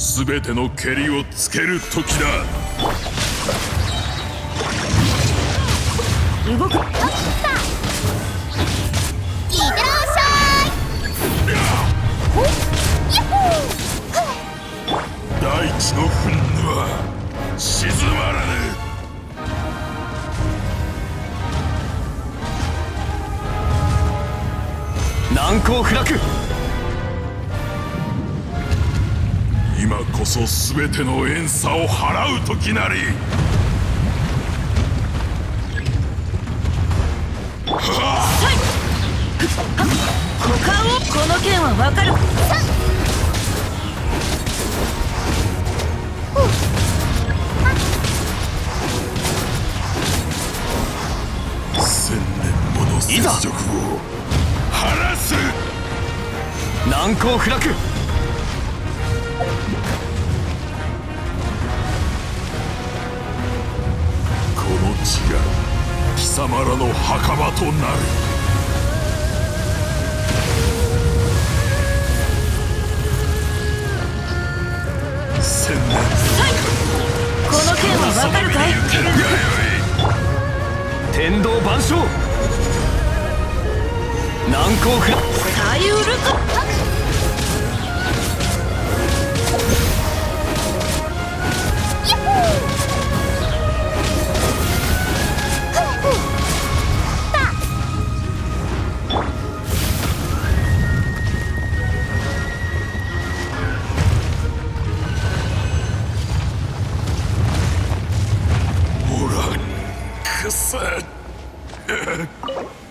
全てのけりをつける時だ。 動く。あった。いってらっしゃい。ほっ、ヤッホー。 大地の憤怒は静まらぬ。 難攻不落。 今こそ全ての怨嗟を払う時なり。 股間を。この剣はわかる。 千年もの雪辱を晴らす。 難攻不落。 この地が貴様らの墓場となる。千年この剣はわかるかい。 天道万象。難攻不落。 サイウルカ。ヤッホー。 おらんくそ。